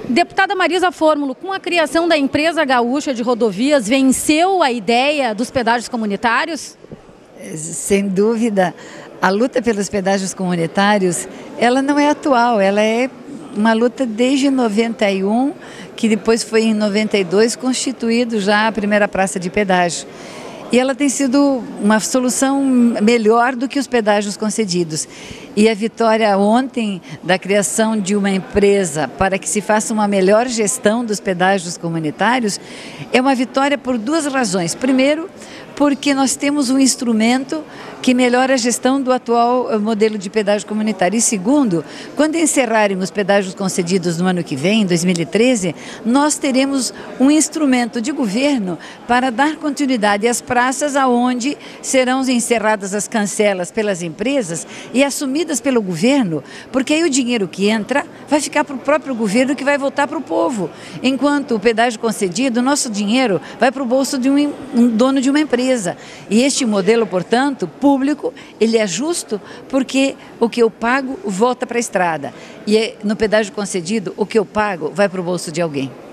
Deputada Marisa Fórmulo, com a criação da Empresa Gaúcha de Rodovias, venceu a ideia dos pedágios comunitários? Sem dúvida, a luta pelos pedágios comunitários, ela não é atual, ela é uma luta desde 91, que depois foi em 92 constituído já a primeira praça de pedágio. E ela tem sido uma solução melhor do que os pedágios concedidos. E a vitória ontem da criação de uma empresa para que se faça uma melhor gestão dos pedágios comunitários é uma vitória por duas razões. Primeiro, porque nós temos um instrumento que melhora a gestão do atual modelo de pedágio comunitário. E segundo, quando encerrarem os pedágios concedidos no ano que vem, em 2013, nós teremos um instrumento de governo para dar continuidade às praças aonde serão encerradas as cancelas pelas empresas e assumidas pelo governo, porque aí o dinheiro que entra vai ficar para o próprio governo, que vai voltar para o povo. Enquanto o pedágio concedido, o nosso dinheiro vai para o bolso de um dono de uma empresa. E este modelo, portanto, público, ele é justo porque o que eu pago volta para a estrada. E no pedágio concedido, o que eu pago vai para o bolso de alguém.